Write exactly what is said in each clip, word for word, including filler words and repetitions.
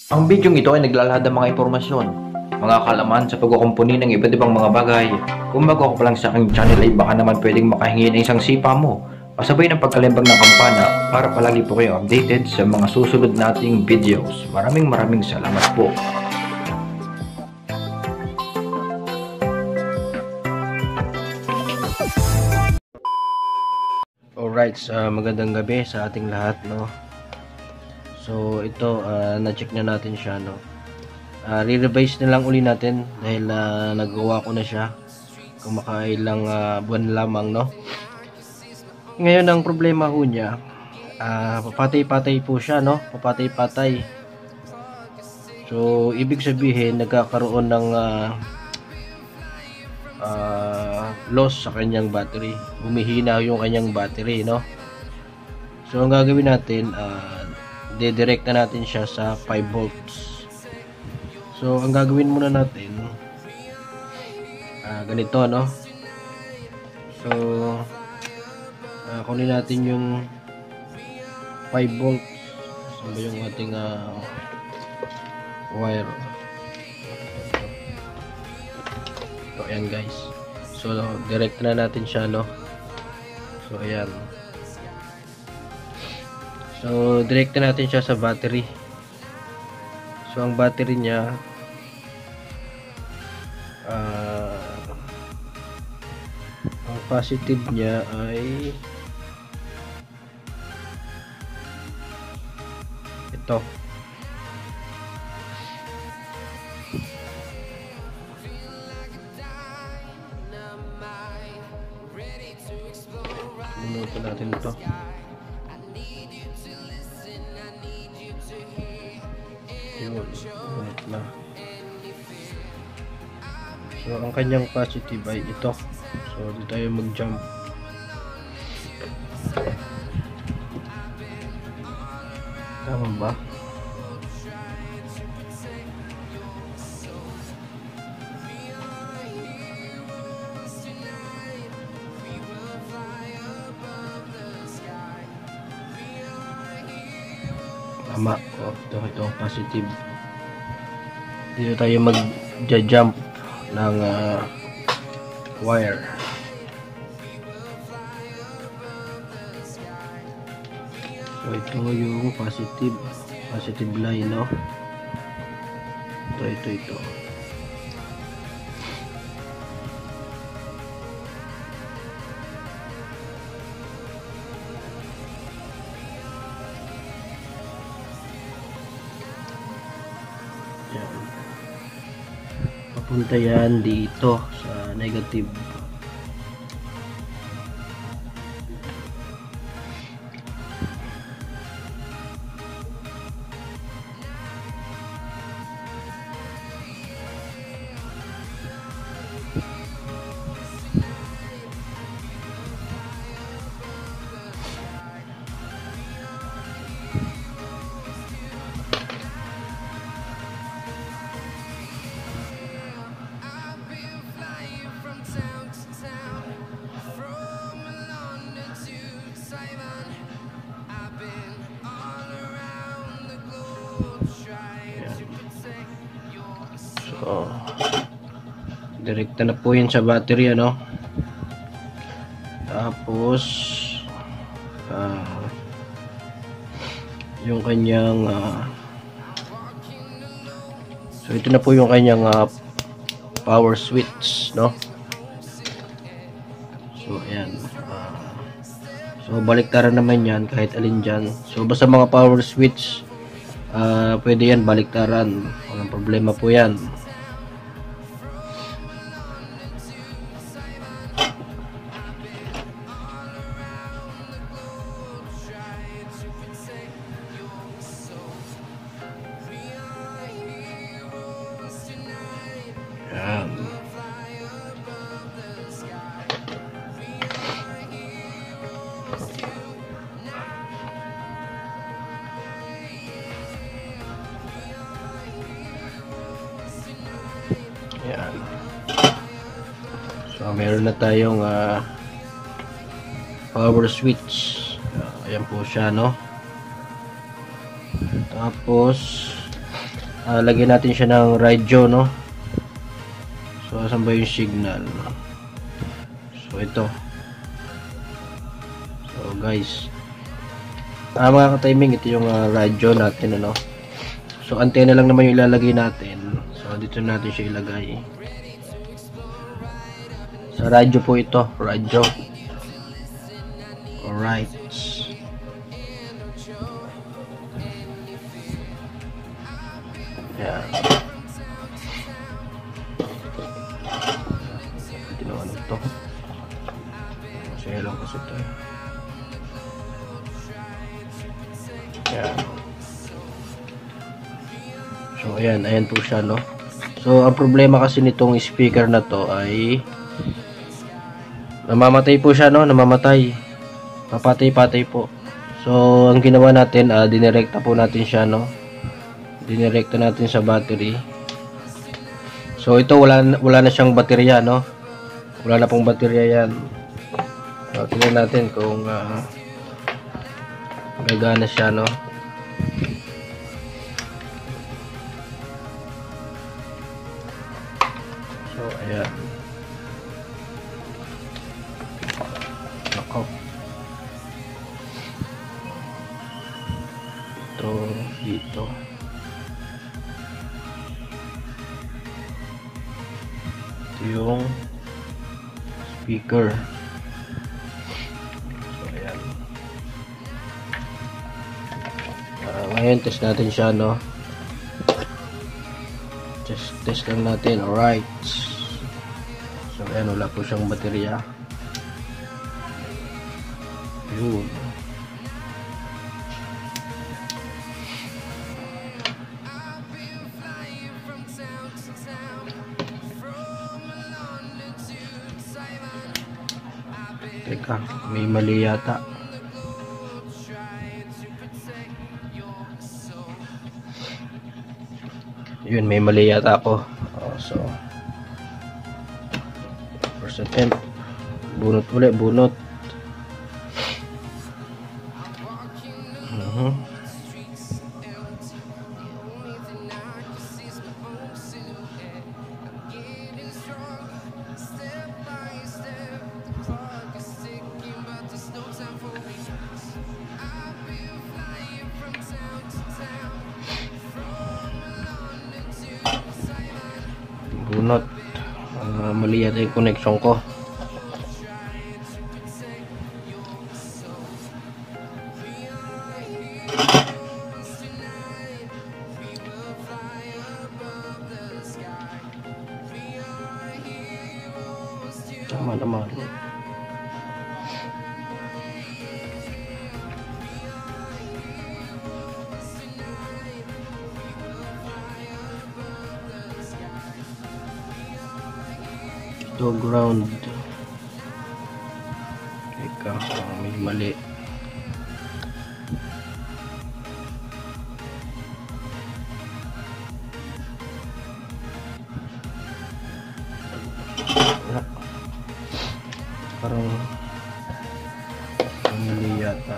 Ang bidyong ito ay naglalahad ng mga impormasyon, mga kalaman sa pagkukumpuni ng iba't ibang mga bagay. Kung bago ako pa lang sa aking channel ay baka naman pwedeng makahingi ng isang sipa mo, pasabay ng pagkalimbag ng kampana para palagi po kayo updated sa mga susunod nating videos. Maraming maraming salamat po. Alright, uh, magandang gabi sa ating lahat, no. So ito, uh, na-check na natin siya, no. Uh, re-revise na lang uli natin dahil uh, nagawa ko na siya kumakailang uh, buwan lamang, no. Ngayon ang problema ho niya, uh, papatay-patay po siya, no. Papatay-patay. So ibig sabihin nagkakaroon ng uh, uh, loss sa kanyang battery. Humihina yung kanyang battery, no. So ang gagawin natin, uh, didirect na natin siya sa five volts. So ang gagawin muna natin, uh, ganito, no. So uh, kunin natin yung five volts. So yung ating uh, wire. So ayan guys. So direct na natin siya, no. So ayan. So direct na natin siya sa battery. So ang battery niya uh, ang positive niya ay ito. Minuto natin ito. Yun, wait na. So ang kanyang positive ay ito. So dito tayo mag-jump. Tama ba? Tama. Oh, ito, ito positive. Dito tayo mag-jump ng uh, wire. So ito yung positive positive line, no. Ito, ito, ito. Yan. Papunta yan dito sa negative. So direkta na po yun sa battery, ano. Tapos uh, yung kanyang uh, so ito na po yung kanyang uh, power switch, no. So ayan, uh, so baliktaran naman yan kahit alin dyan. So basta mga power switch, uh, pwede yan baliktaran, walang problema po yan. Yan. Yan. So meron na tayong uh, power switch. Uh, ayan po siya, no. Tapos uh, lagyan natin siya ng radyo, no? So asan ba yung signal? So ito. So guys, ah, mga ka-timing, ito yung uh, radyo natin, ano? So antena lang naman yung ilalagay natin. So dito natin siya ilagay. Sa radyo po ito, radyo. Alright. Yan. Tinawa na ito. Masaya lang kasi ito. Yan. So ayan, ayan po siya, no? So ang problema kasi nitong speaker na to ay namamatay po siya, no? Namamatay. Papatay-patay po. So ang ginawa natin, uh, dinirekta po natin siya, no? Dinirekta natin sa battery. So ito wala wala na siyang baterya, no? Wala na pong baterya yan. So tingnan natin kung uh, gagana siya, no? So ayan. Nako. Ito dito. Yung speaker. So ayan. Uh, ngayon test natin siya, no? Test test lang natin. Alright. So ayan, wala po siyang baterya. Yun. Teka, may mali yata. Yun, may mali yata ako. Oh, so first attempt. Bunot ulit, bunot. Uh-huh. Bunot. Uh, mali yata yung connection ko. Tama naman. Ito ground. Teka, uh, may mali. Parang mali yata.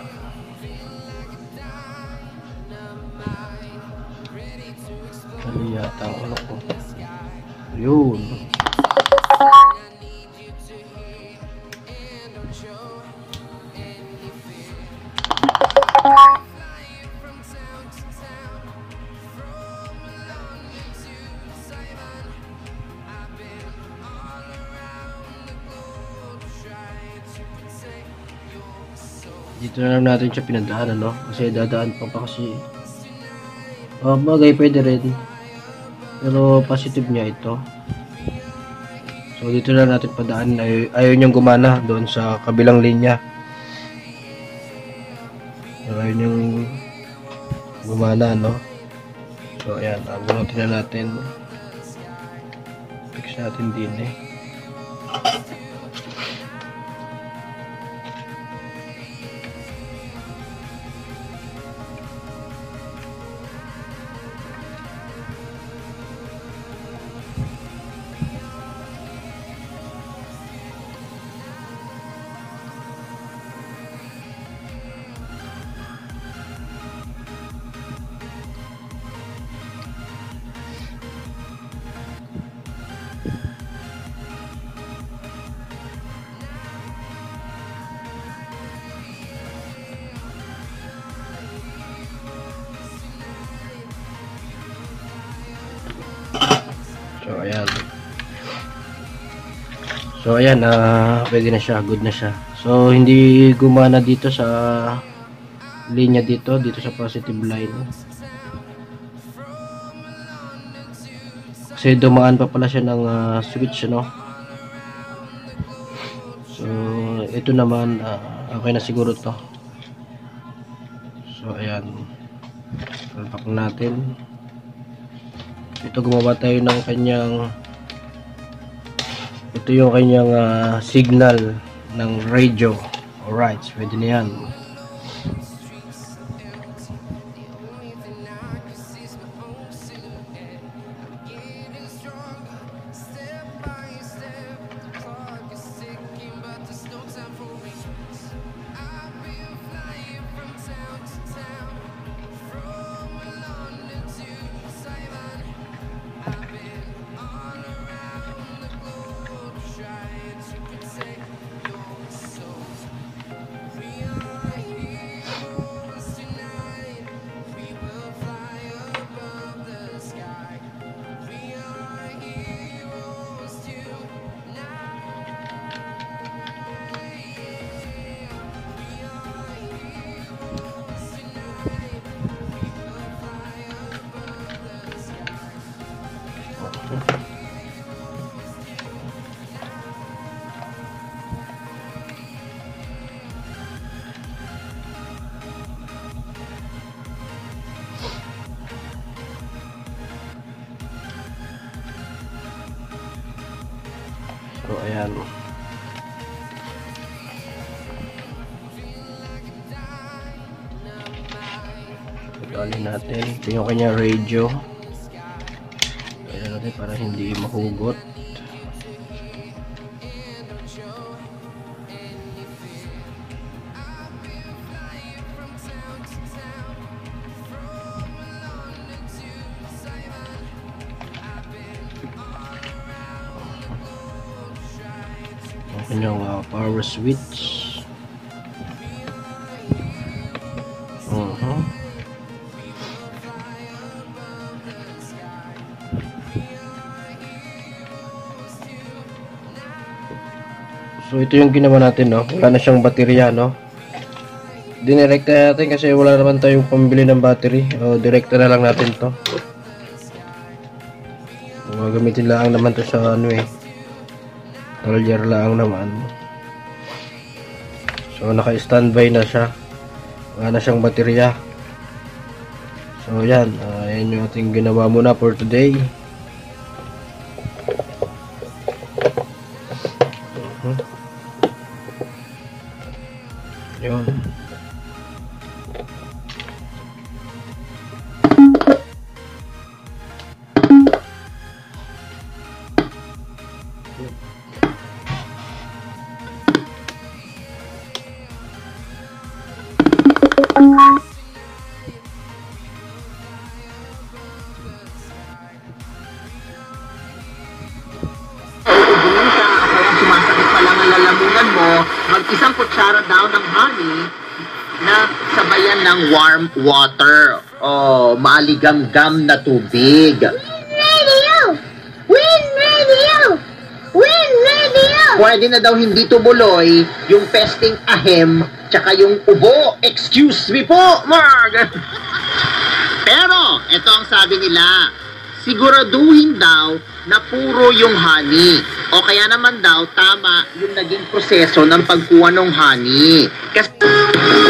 Mali yata ang ano ko. Yun. Dito na lang natin siya pinadaanan, no? Kasi dadaan pa pa kasi. Oh, bagay pwede rin. Pero positive niya ito. So dito na natin padaan. Ay ayaw niyang gumana doon sa kabilang linya. Ayaw niyang gumana, no? So ayan, abunutin na natin. Fix natin din eh. So ayan, uh, pwede na siya, good na siya. So hindi gumana dito sa linya dito, dito sa positive line. Kasi dumaan pa pala siya ng uh, switch, no? So ito naman, uh, okay na siguro to. So ayan, palpak natin. Ito gumawa tayo ng kanyang, ito yung kanyang uh, signal ng radio. Alright, pwede na yan. So ayan, pagkalin natin. Ito yung kanya radio. Ayan natin para hindi mahugot. Kanyang uh, power switch. Uh-huh. So ito yung ginawa natin, no? Wala na siyang baterya, no? Dinirekta natin kasi wala naman tayong pambili ng battery. O direkta na lang natin to. Gagamitin lang naman to sa ano eh, soldier lang naman. So naka-standby na siya. Wala na siyang baterya. So yan, uh, yan yung ating ginawa muna for today. Uh-huh. Yun. Mag-isang kutsara daw ng honey na sabayan ng warm water o maaligamgam na tubig. Win radio! Win radio! Win radio! Pwede na daw hindi tumuloy yung pesting ahem tsaka yung ubo. Excuse me po, Marg! Pero, ito ang sabi nila, siguraduhin daw na puro yung honey. O kaya naman daw, tama yung naging proseso ng pagkuha ng honey. Kasi